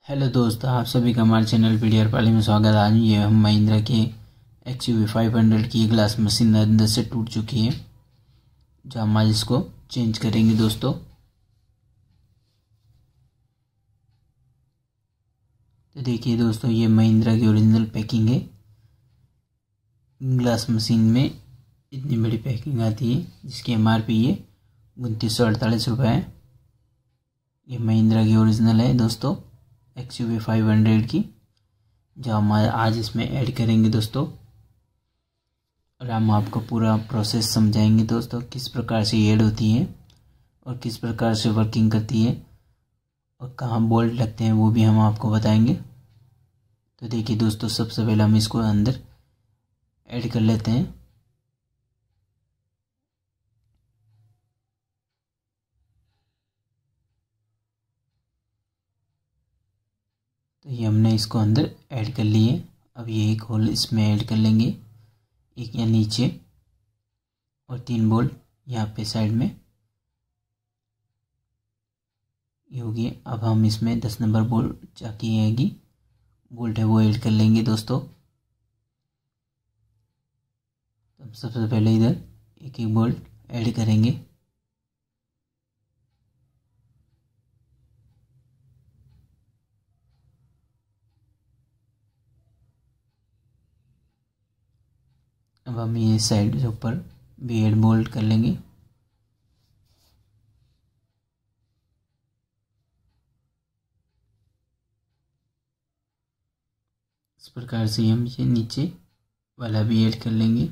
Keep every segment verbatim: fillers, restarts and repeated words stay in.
Hello दोस्तों, आप सभी का हमारे चैनल पीडीआर पाली में स्वागत है। आज ये हम महिंद्रा के X U V five hundred की ग्लास मशीन अंदर से टूट चुकी है, जो हम आज इसको चेंज करेंगे दोस्तों। तो देखिए दोस्तों, ये महिंद्रा की ओरिजिनल पैकिंग है। ग्लास मशीन में इतनी बड़ी पैकिंग आती है, जिसकी एम आर पी है उनतीस सौ अड़तालीस रुपये है। ये महिंद्रा की ओरिजिनल है दोस्तों, X U V five hundred की, जो हम आज इसमें ऐड करेंगे दोस्तों। और हम आपको पूरा प्रोसेस समझाएंगे दोस्तों, किस प्रकार से ऐड होती है और किस प्रकार से वर्किंग करती है और कहाँ बोल्ट लगते हैं वो भी हम आपको बताएंगे। तो देखिए दोस्तों, सबसे पहले हम इसको अंदर ऐड कर लेते हैं। तो ये हमने इसको अंदर ऐड कर लिए। अब ये एक होल इसमें ऐड कर लेंगे, एक यहाँ नीचे और तीन बोल्ट यहाँ पे साइड में ये होगी। अब हम इसमें दस नंबर बोल्ट चाकी आएगी बोल्ट है वो ऐड कर लेंगे दोस्तों। तो सबसे पहले इधर एक एक बोल्ट ऐड करेंगे। अब हम ये साइड के ऊपर भी ऐड बोल्ट कर लेंगे। इस प्रकार से हम ये नीचे वाला भी ऐड कर लेंगे।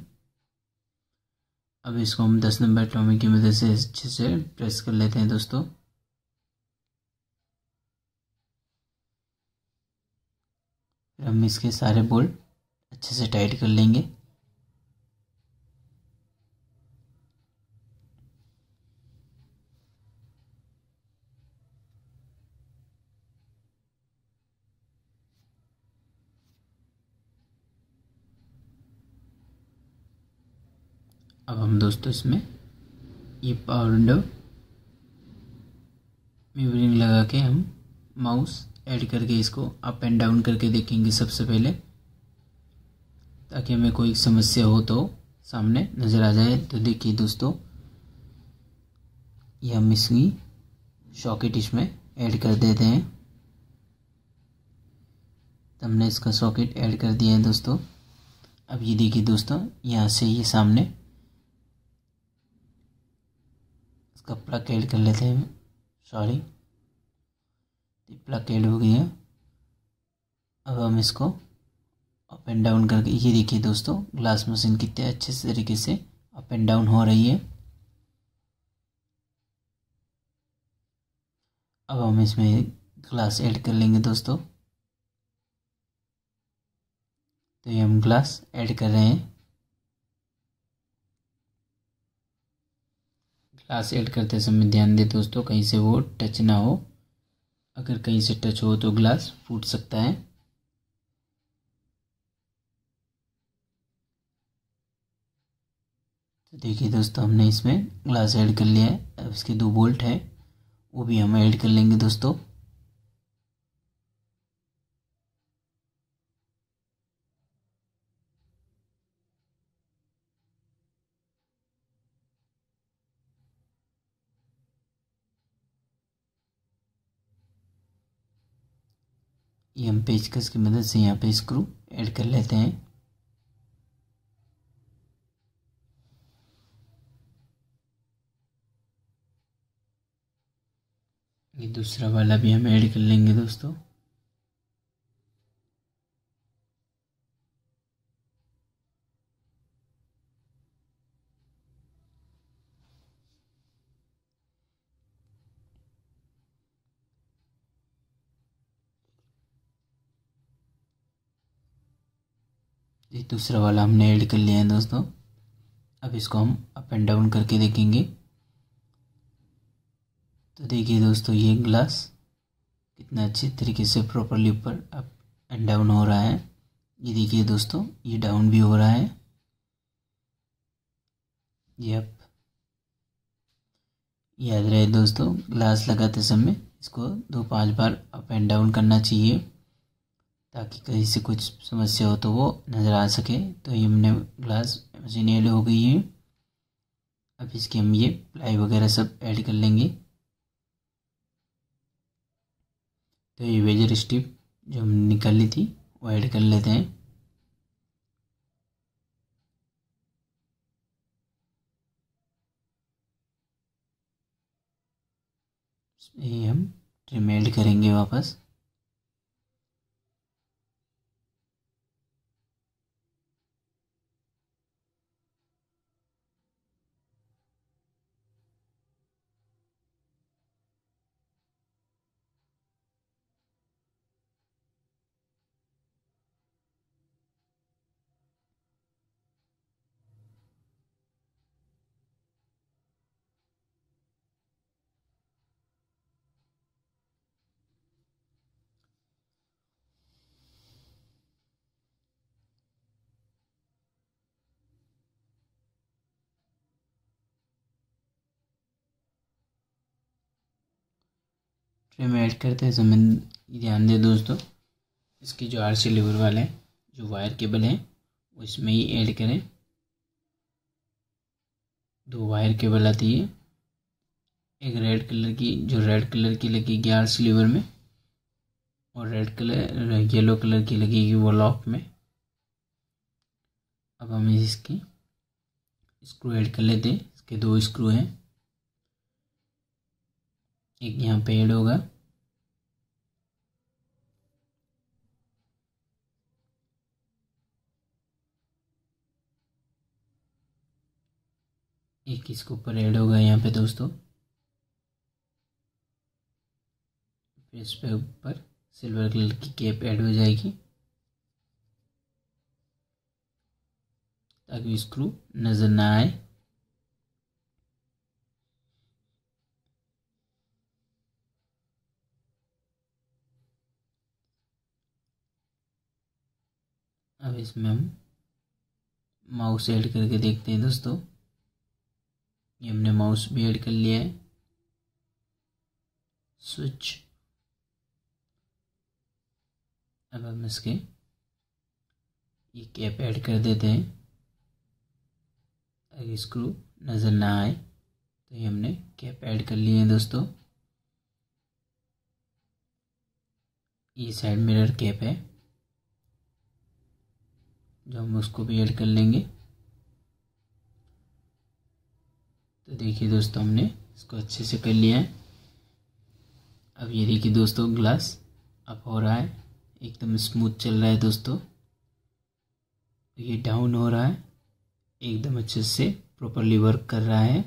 अब इसको हम दस नंबर टॉमी की मदद से अच्छे से प्रेस कर लेते हैं दोस्तों। फिर हम इसके सारे बोल्ट अच्छे से टाइट कर लेंगे। अब हम दोस्तों इसमें ये पावर विंडो मिररिंग लगा के हम माउस ऐड करके इसको अप एंड डाउन करके देखेंगे सबसे पहले, ताकि हमें कोई समस्या हो तो सामने नज़र आ जाए। तो देखिए दोस्तों, ये हम इसकी सॉकेट इसमें ऐड कर देते हैं। तो हमने इसका सॉकेट ऐड कर दिया है दोस्तों। अब ये देखिए दोस्तों, यहाँ से ये सामने इसका प्लग ऐड कर लेते हैं। सॉरी, प्लग ऐड हो गया। अब हम इसको अप एंड डाउन करके, ये देखिए दोस्तों, ग्लास मशीन कितने अच्छे से तरीके से अप एंड डाउन हो रही है। अब हम इसमें ग्लास ऐड कर लेंगे दोस्तों। तो ये हम ग्लास ऐड कर रहे हैं। ग्लास ऐड करते समय ध्यान दें दोस्तों, कहीं से वो टच ना हो। अगर कहीं से टच हो तो ग्लास फूट सकता है। तो देखिए दोस्तों, हमने इसमें ग्लास ऐड कर लिया है। अब इसके दो बोल्ट हैं वो भी हम ऐड कर लेंगे दोस्तों। ये हम पेचकस की मदद से यहाँ पे स्क्रू ऐड कर लेते हैं। ये दूसरा वाला भी हम ऐड कर लेंगे दोस्तों। ये दूसरा वाला हमने ऐड कर लिया है दोस्तों। अब इसको हम अप एंड डाउन करके देखेंगे। तो देखिए दोस्तों, ये ग्लास कितना अच्छे तरीके से प्रॉपरली ऊपर अप एंड डाउन हो रहा है। ये देखिए दोस्तों, ये डाउन भी हो रहा है, ये अप। याद रहे दोस्तों, ग्लास लगाते समय इसको दो पांच बार अप एंड डाउन करना चाहिए ताकि कहीं से कुछ समस्या हो तो वो नज़र आ सके। तो ये हमने ग्लास मशीन ऐड हो गई है। अब इसके हम ये प्लाई वगैरह सब ऐड कर लेंगे। तो ये वेजर स्ट्रिप जो हम निकाली थी वो ऐड कर लेते हैं। ये हम ट्रिम ऐड करेंगे वापस। ट्रिम ऐड करते हैं समय ध्यान दें दोस्तों, इसकी जो आर सी लीवर वाले हैं जो वायर केबल हैं वो इसमें ही ऐड करें। दो वायर केबल आती है, एक रेड कलर की जो रेड कलर की लगेगी आर सी लीवर में और रेड कलर येलो कलर की लगेगी वो लॉक में। अब हम इसकी स्क्रू ऐड कर लेते हैं। इसके दो स्क्रू हैं, एक यहाँ पे ऐड होगा एक इसके ऊपर ऐड होगा यहाँ पे दोस्तों। फिर इस पे ऊपर सिल्वर कलर की कैप ऐड हो जाएगी ताकि स्क्रू नज़र ना आए। अब इसमें हम माउस ऐड करके देखते हैं दोस्तों। ये हमने माउस भी ऐड कर लिया है। स्विच, अब हम इसके ये कैप ऐड कर देते हैं ताकि स्क्रू नज़र ना आए। तो ये हमने कैप ऐड कर लिए हैं दोस्तों। ये साइड मिरर कैप है जो हम उसको भी ऐड कर लेंगे। तो देखिए दोस्तों हमने इसको अच्छे से कर लिया है। अब ये देखिए दोस्तों ग्लास अप हो रहा है, एकदम स्मूथ चल रहा है दोस्तों। ये डाउन हो रहा है, एकदम अच्छे से प्रॉपरली वर्क कर रहा है।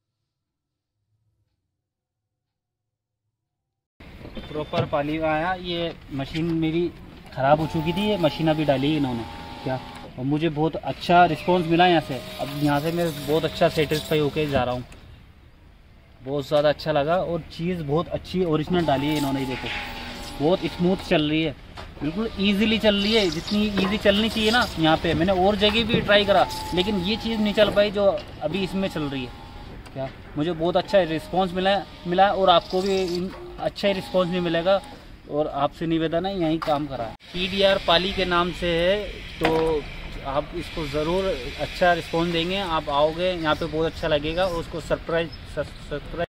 प्रॉपर पाली आया। ये मशीन मेरी ख़राब हो चुकी थी, ये मशीन अभी डाली है इन्होंने क्या, और मुझे बहुत अच्छा रिस्पांस मिला यहाँ से। अब यहाँ से मैं बहुत अच्छा सेटिस्फाई होके जा रहा हूँ, बहुत ज़्यादा अच्छा लगा। और चीज़ बहुत अच्छी ओरिजिनल डाली है इन्होंने। देखो बहुत स्मूथ चल रही है, बिल्कुल इजीली चल रही है, जितनी इजी चलनी चाहिए ना। यहाँ पे मैंने और जगह भी ट्राई करा लेकिन ये चीज़ नहीं चल पाई जो अभी इसमें चल रही है क्या। मुझे बहुत अच्छा रिस्पांस मिला मिला और आपको भी अच्छा ही रिस्पांस नहीं मिलेगा। और आपसे निवेदन है यहीं काम करा है। पी डी आर पाली के नाम से है, तो आप इसको ज़रूर अच्छा रिस्पांस देंगे। आप आओगे यहाँ पे बहुत अच्छा लगेगा और उसको सरप्राइज सरप्राइज